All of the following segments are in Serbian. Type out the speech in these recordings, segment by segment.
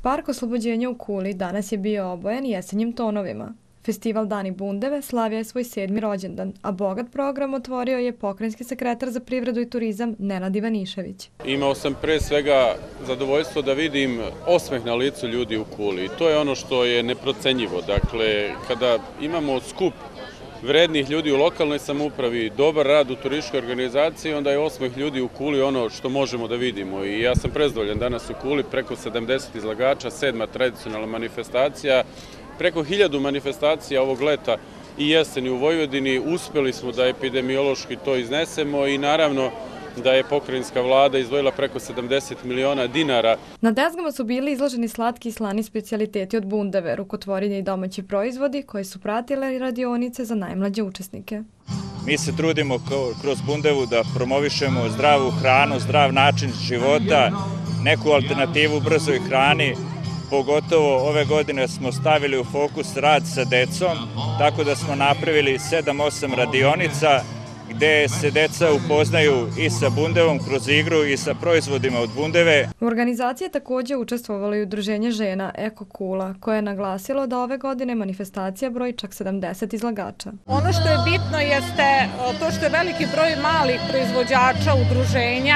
Park Oslobođenja u Kuli danas je bio obojen jesenjim tonovima. Festival Dani bundeve slavio je svoj 7. rođendan, a bogat program otvorio je pokrajinski sekretar za privredu i turizam Nenad Ivanišević. Imao sam pre svega zadovoljstvo da vidim osmeh na licu ljudi u Kuli. To je ono što je neprocenjivo. Dakle, kada imamo skup vrednih ljudi u lokalnoj samoupravi, dobar rad u turističkoj organizaciji, onda je osmeh ljudi u Kuli ono što možemo da vidimo. I ja sam prezadovoljan danas u Kuli, preko 70 izlagača, 7. tradicionalna manifestacija, preko 1000 manifestacija ovog leta i jeseni u Vojvodini. Uspeli smo da epidemiološki to iznesemo i naravno da je pokrajinska vlada izdvojila preko 70 miliona dinara. Na dezgama su bili izloženi slatki i slani specijaliteti od bundeve, rukotvorenje i domaći proizvodi koji su pratile radionice za najmlađe učesnike. Mi se trudimo kroz bundevu da promovišemo zdravu hranu, zdrav način života, neku alternativu brzoj hrani. Pogotovo ove godine smo stavili u fokus rad sa decom, tako da smo napravili 7-8 radionica gde se deca upoznaju i sa bundevom kroz igru i sa proizvodima od bundeve. U organizaciji je također učestvovalo i udruženje žena Eko Kula, koje je naglasilo da ove godine manifestacija broji čak 70 izlagača. Ono što je bitno jeste to što je veliki broj malih proizvođača, udruženja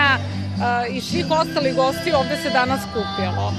i svih ostalih gosti ovde se danas skupilo.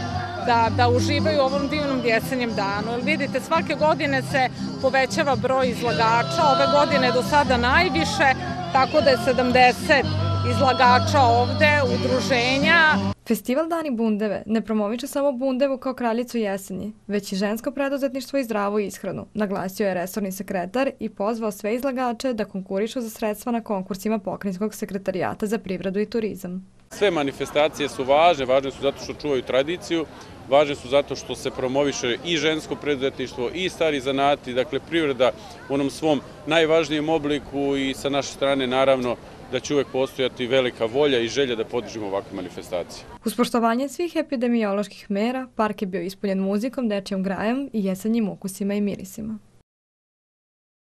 Da uživaju u ovom divnom jesenjem danu. Jer vidite, svake godine se povećava broj izlagača, ove godine do sada najviše, tako da je 70 izlagača ovde, udruženja. Festival Dani bundeve ne promoviče samo bundevu kao kraljicu jesenji, već i žensko preduzetništvo i zdravu ishranu, naglasio je resorni sekretar i pozvao sve izlagače da konkurišu za sredstva na konkursima Pokrajinskog sekretarijata za privredu i turizam. Sve manifestacije su važne su zato što čuvaju tradiciju, važne su zato što se promoviše i žensko preduzetništvo i stari zanati, dakle privreda u onom svom najvažnijem obliku i sa naše strane naravno da će uvek postojati velika volja i želja da podržimo ovakve manifestacije. Uz poštovanje svih epidemioloških mera, park je bio ispunjen muzikom, dečijom grajom i jesenjim ukusima i mirisima.